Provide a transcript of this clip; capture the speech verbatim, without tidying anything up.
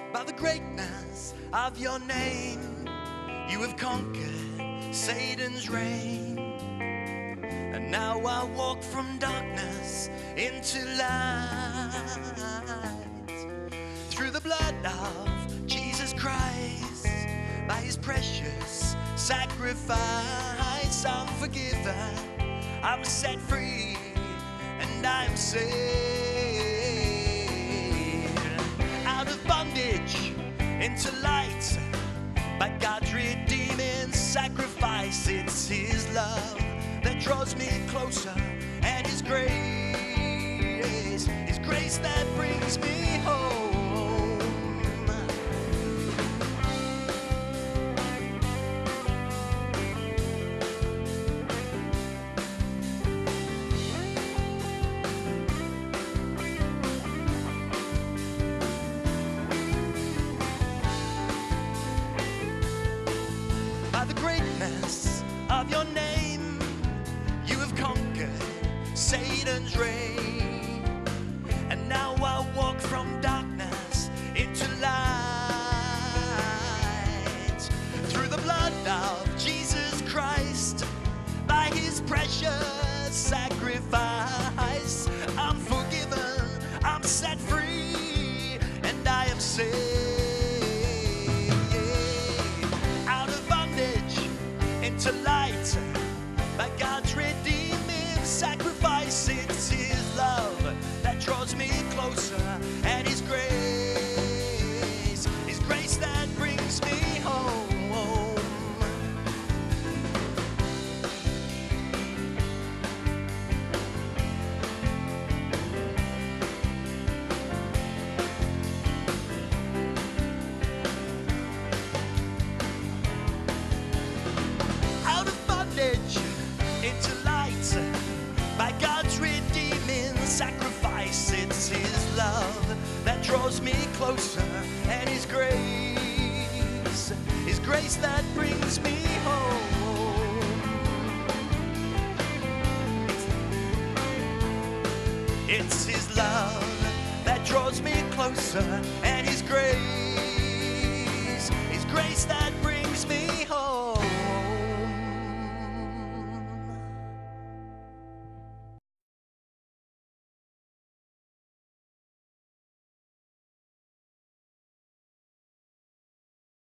By the greatness of your name, you have conquered Satan's reign. And now I walk from darkness into light. Through the blood of Jesus Christ, by his precious sacrifice, I'm forgiven, I'm set free, and I'm saved. Out of bondage into light, by God's redeeming sacrifice. It's his love that draws me closer, and his grace, his grace that brings me home. By the greatness of your name, you have conquered Satan's reign. And now I walk from darkness into light. Through the blood of Jesus Christ, by his precious sacrifice, I'm forgiven, I'm set free, and I am saved. To light, by God's redeeming sacrifice. It's his love that draws me closer, and his grace, his grace that brings me home. Into light, by God's redeeming sacrifice. It's his love that draws me closer, and his grace, his grace that brings me home. It's his love that draws me closer, and his grace, his grace that brings